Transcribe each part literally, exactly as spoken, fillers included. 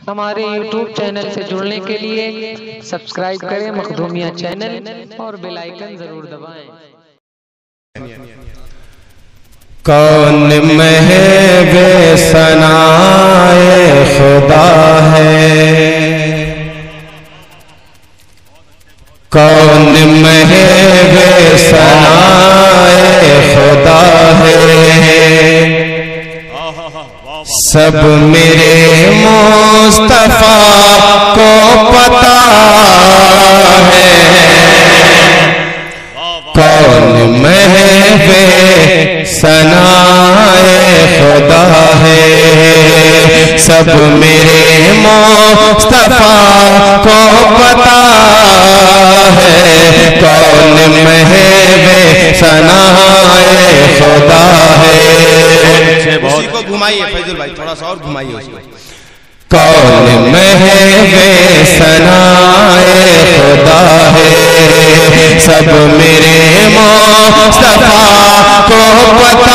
हमारे YouTube channel से जुड़ने के लिए सब्सक्राइब करें मखदूमिया चैनल और बेल आइकन जरूर दबाएं। कौन महबे सनाए खुदा है, कौन महबे सनाए खुदा है, सब मेरे मुस्तफा को पता है। कौन महबे सनाए खुदा है, सब मेरे मुस्तफा को पता है। कौन महबे सनाए खुदा है। उसी को घुमाइए फैजुल भाई, थोड़ा सा और घुमाइए उसको। कौन महबे सनाए खुदा है, सब मेरे मुस्तफा को पता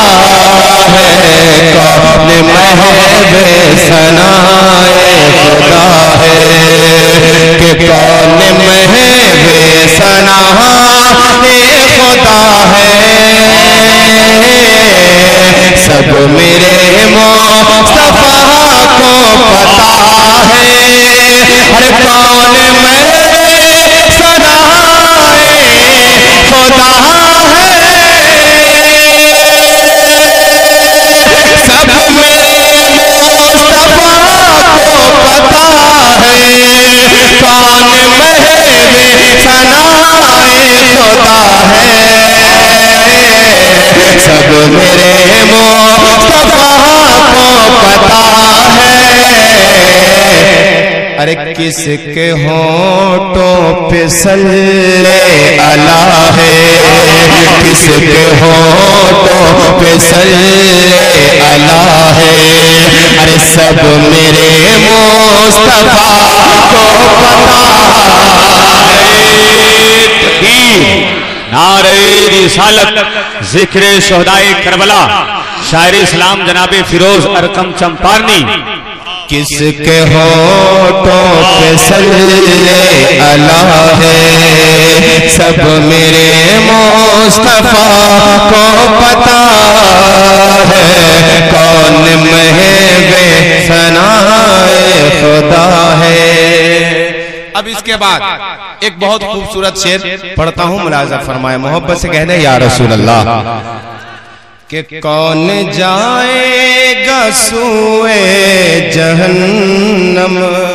है। कौन महबे सनाए खुदा है, कि कौन महबे सनाए खुदा है, सब मेरे मुस्तफा को पता है। हर कौन महबे सनाए खुदा है, सब मेरे मुस्तफा को पता है। कौन महबे सनाए खुदा है, सब मेरे मुस्तफा को पता है। अरे किसके होठों पे सल्ले अला है, किसके होठों पे सल्ले अला है। अरे सब मेरे मुस्तफा को पता है। नारे रिसालत, जिक्र शोहदाए करबला, शायर इस्लाम जनाबे फिरोज अरकम चंपारनी। किसके होठों पे सल्ले अला है, सब मेरे मुस्तफा को पता है। कौन महबे सनाए खुदा है। अब इसके बाद एक बहुत खूबसूरत शेर पढ़ता हूँ, मुलाजा फरमाए। मोहब्बत से कहने या रसूल अल्लाह कि कौन जाएगा सूए जहन्नम,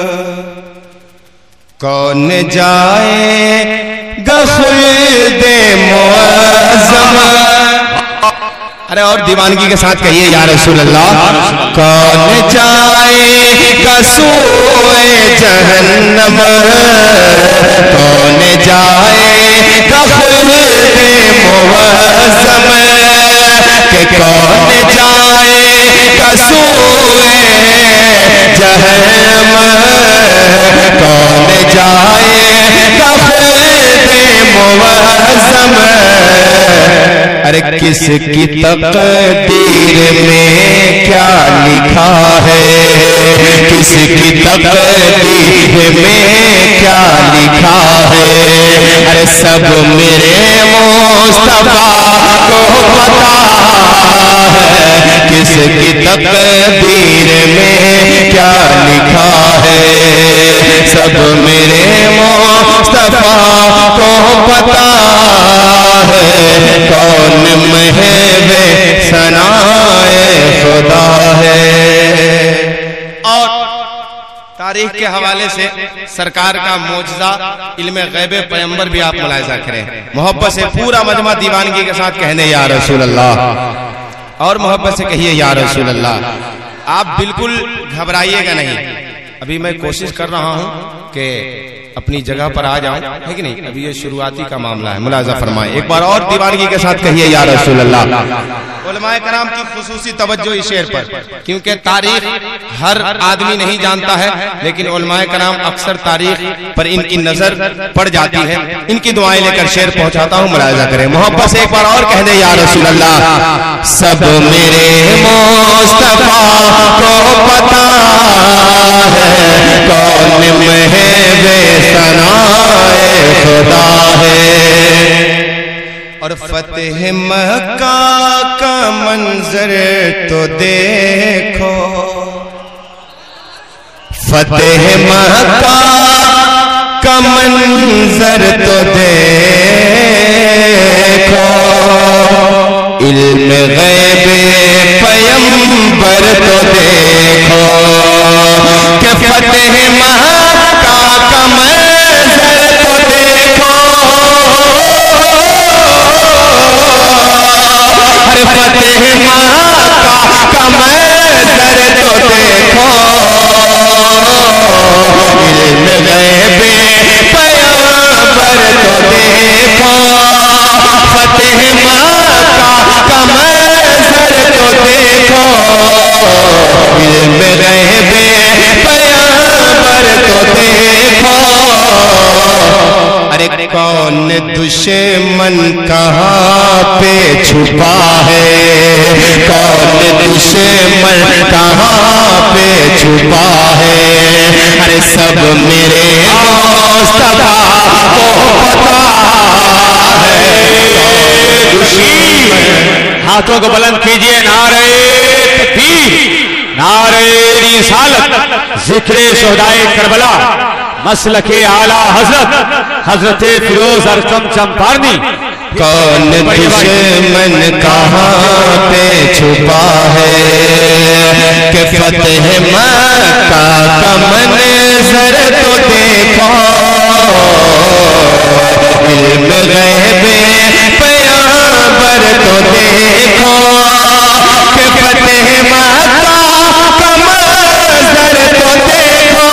कौन जाएगा खुल्दे मुअज़्ज़म। अरे और दीवानगी के साथ कहिए या रसूल अल्लाह। कौन जाएगा सूए जहन्नम, कौन जाएगा खुल्दे मुअज़्ज़म, कि कौन जाएगा सूए जहन्नम, कौन जाएगा खुल्दे मुअज़्ज़म। अरे किसकी तकदीर में क्या लिखा है, किसकी तकदीर में क्या लिखा है। अरे सब मेरे मुस्तफा को पता है, किसकी तकदीर में क्या लिखा है। सब मेरे मुस्तफा को पता है। कौन महबे सनाए खुदा है। और तारीख के हवाले से सरकार का मौजज़ा इल्मे गैबे पैगंबर भी आप मुलाहिज़ा करें। मोहब्बत से पूरा मजमा दीवानगी के साथ कहने या रसूल अल्लाह। और मोहब्बत से कहिए या रसूल अल्लाह। आप बिल्कुल घबराइएगा नहीं। अभी मैं कोशिश कर रहा हूं कि अपनी जगह पर आ जाऊं, है कि नहीं। अभी ये शुरुआती का मामला है, मुलाजा फरमाएं। एक बार और दीवानगी के साथ कहिए या रसूल अल्लाह। उलमाए कराम की खुसूसी तवज्जो इस शेर पर, क्योंकि तारीख हर आदमी नहीं जानता है, लेकिन उलमाए कराम अक्सर तारीख पर इनकी नजर पड़ जाती है। इनकी दुआएं लेकर शेर पहुंचाता हूं, मुलाजा करें। मोहब्बत से एक बार और कहने या रसूल अल्लाह। सब मेरे मुस्तफा को पता है, मक्का का मंजर तो देखो, फतेह मक्का का मंजर तो देखो, इल्म गैबे पैगंबर तो देखो, कि फतेह मक्का का मंजर तो देखो, हर फतेह मक्का का मंजर तो देखो, इल्म गैबे पैगंबर तो देखो, फतेह मक्का का मंजर तो देखो, इल्म गैबे पैगंबर तो देखो। अरे कौन दुश्मन कहाँ पे छुपा है, कौन दुश्मन कहाँ पे छुपा है, अरे सब मेरे मुस्तफा को पता है। हाथों को बुलंद कीजिए, नारे तकबीर, नारे रिसालत, जिक्रे शुहदाए करबला, मसलके आला हजरत हजरत फिरोज अरकम चंपारनी। कौन दुश्मन कहाँ पे छुपा है, कि फतेह मक्का का मंजर तो देखो, इल्म गैबे पैगंबर तो देखो, कि फतेह मक्का का मंजर तो देखो,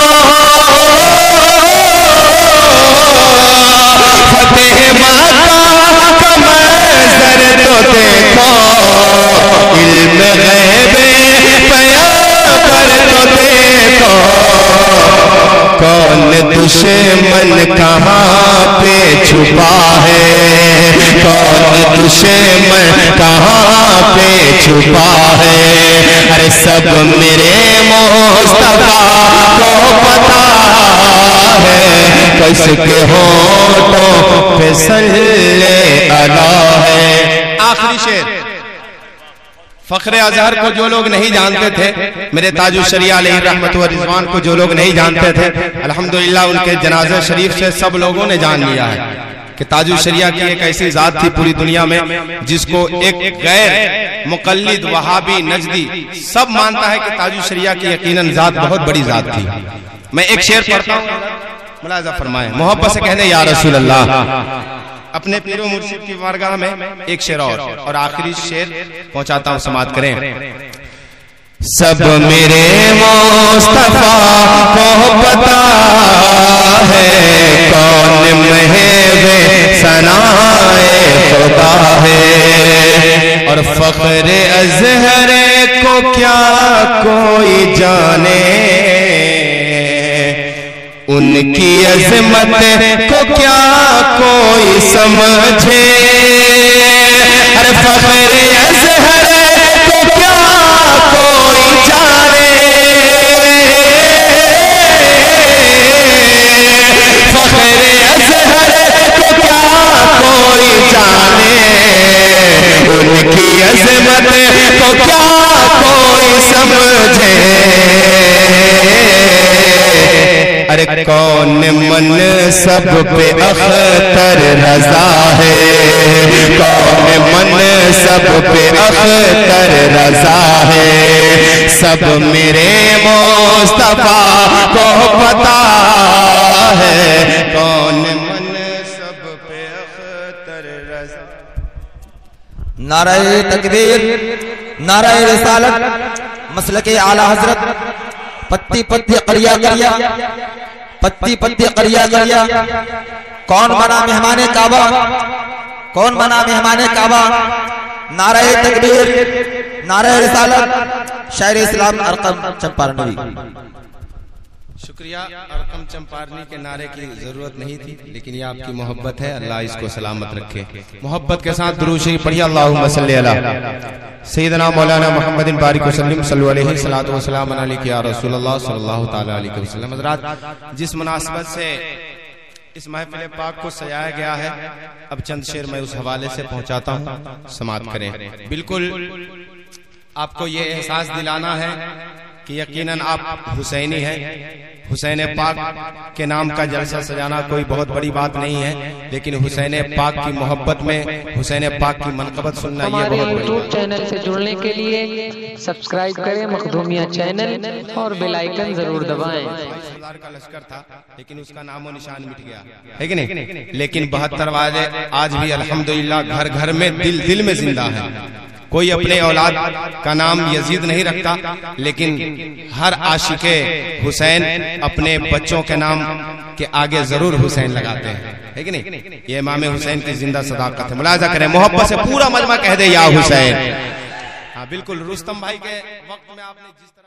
फतेह मक्का का मंजर तो देखो, इल्म गैबे पैगंबर तो देखो। कौन दुश्मन कहाँ पे छुपा है, कौन दुश्मन कहाँ पे छुपा है, अरे सब मेरे मुस्तफा को पता है। किसके होठों पे सल्ले अला है। आखिरी शेर, फख्रे अजहर को जो लोग नहीं जानते थे, मेरे ताजुल शरिया अलैहि रहमत व रिजवान को जो लोग नहीं जानते थे, अल्हम्दुलिल्लाह उनके जनाजे शरीफ से सब लोगों ने जान लिया है कि ताजुल शरिया की एक ऐसी जात थी पूरी दुनिया में जिसको एक गैर मुकल्लिद वहाबी नजदी सब मानता है कि ताजुल शरिया की यकीनन जात बहुत बड़ी जात थी। मैं एक शेर पढ़ता हूँ, मुलाजा फरमाएं, मोहब्बत से कहने या रसूल अल्लाह। अपने पीरो मुर्शिद की बारगाह में एक शेर और और आखिरी शेर पहुंचाता हूं, समाप्त करें। सब मेरे मुस्तफा को पता है, कौन महबे सनाए खुदा है, और फख्रे अजहर को क्या कोई जाने, उनकी अजमत को क्या कोई समझे, हर फख्रे अजहर को क्या कोई जाने, फख्रे अजहर को क्या कोई जाने, उनकी अजमत को क्या कोई समझे। अरे कौन मन सब पे अख्तर रजा है, कौन मन सब पे अख्तर रजा है, सब मेरे मुस्तफा को पता है, कौन मन सब पे अख्तर रजा। नारे तकबीर, नारे रिसालत, मसलके आला हजरत, पत्ती पत्ती करिया करिया, पत्ती पत्ती करिया करिया। कौन बना मेहमाने काबा, कौन बना मेहमाने काबा। नारे तकबीर, नारे रिसालत, शायर इस्लाम अरकम चंपारनी। शुक्रिया। अरकम चंपारनी के नारे की जरूरत नहीं थी, लेकिन ये आपकी मोहब्बत है, अल्लाह इसको सलामत रखे। मोहब्बत के साथ दुरूद शरीफ पढ़िए, अल्लाहुम्मा सल्ली अला सय्यदना मौलाना मुहम्मदिन बारिक वसल्लम सल्लल्लाहु अलैहि सलातु वसलाम अलैहि या रसूलल्लाह सल्लल्लाहु तआला अलैहि वसल्लम। हज़रात, जिस मुनासिबत से इस महफिल पाक को सजाया गया है। अब चंद शेर मैं उस हवाले से पहुंचाता हूं, समाप्त करें। बिल्कुल आपको ये एहसास दिलाना है कि यकीनन आप हुसैनी हैं। हुसैन पाक के नाम का जलसा सजाना कोई बहुत बड़ी बात नहीं है, लेकिन हुसैन पाक की मोहब्बत में हुसैन पाक की मनक़बत सुनना ये हमारे बहुत यूट्यूब चैनल से जुड़ने के लिए सब्सक्राइब करें मखदूमिया चैनल और बेल आइकन जरूर दबाएं। सरदार का लश्कर था, लेकिन उसका नामो निशान मिट गया है कि नहीं। लेकिन बहत्तर वाले आज भी अल्हम्दुलिल्लाह घर घर में, दिल दिल में जिंदा है। कोई अपने औलाद का नाम यजीद नहीं रखता, लेकिन हर आशिके हुसैन अपने बच्चों के नाम के आगे जरूर हुसैन लगाते हैं, है कि नहीं। ये इमाम हुसैन की जिंदा सदाकत है। मुलाजा करें, मोहब्बत से पूरा मजमा कह दे या हुसैन। हाँ बिल्कुल, रुस्तम भाई के वक्त में आपने जिस